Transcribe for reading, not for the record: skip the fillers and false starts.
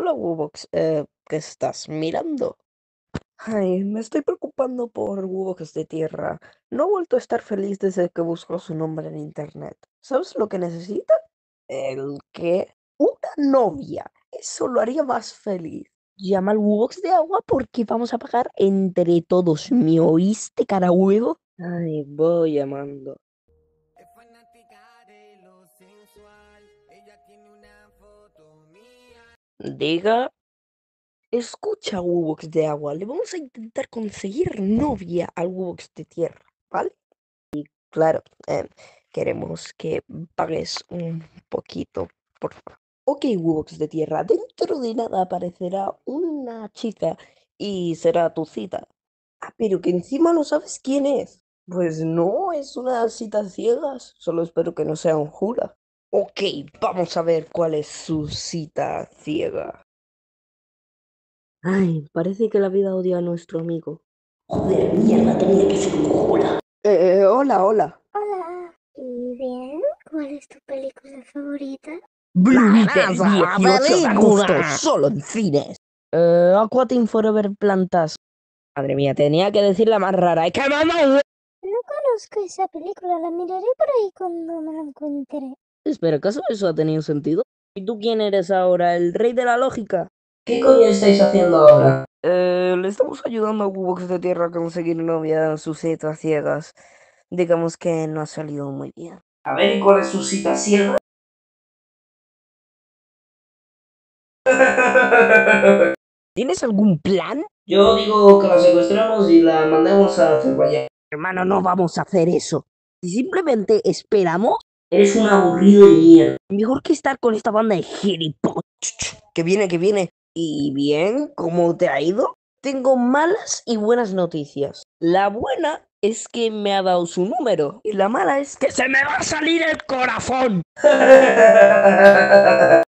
Hola, Wobox. ¿Qué estás mirando? Ay, me estoy preocupando por Wobox de tierra. No he vuelto a estar feliz desde que buscó su nombre en internet. ¿Sabes lo que necesita? ¿El qué? Una novia. Eso lo haría más feliz. Llama al Wobox de agua porque vamos a pagar entre todos. ¿Me oíste, cara huevo? Ay, voy llamando. Es fanática de lo sensual. Ella tiene una foto mía. Diga. Escucha, Wobox de agua. Le vamos a intentar conseguir novia al Wobox de tierra, ¿vale? Claro, queremos que pagues un poquito, por favor. Ok, Wobox de tierra, dentro de nada aparecerá una chica y será tu cita. Ah, pero que encima no sabes quién es. Pues no, es una cita ciegas. Solo espero que no sea un jura. Ok, vamos a ver cuál es su cita ciega. Ay, parece que la vida odia a nuestro amigo. Joder, mierda, tenía que ser un jura. Hola. Hola, ¿y bien? ¿Cuál es tu película favorita? Blitzes 18 de agosto, solo en cines. Aquatin Forever Plantas. Madre mía, tenía que decir la más rara. ¡Es que mamá! No conozco esa película, la miraré por ahí cuando me la encuentre. Espera, ¿acaso eso ha tenido sentido? ¿Y tú quién eres ahora? ¿El rey de la lógica? ¿Qué coño estáis haciendo ahora? Le estamos ayudando a Wobox de Tierra a conseguir novia en sus citas ciegas. Digamos que no ha salido muy bien. A ver, ¿y cuál es su cita ciega? ¿Tienes algún plan? Yo digo que la secuestremos y la mandemos a Azerbaiyán. Hermano, no vamos a hacer eso. Si simplemente esperamos, eres un aburrido de mierda. Mejor que estar con esta banda de gilipollas. Que viene. ¿Y bien? ¿Cómo te ha ido? Tengo malas y buenas noticias. La buena es que me ha dado su número. Y la mala es que se me va a salir el corazón.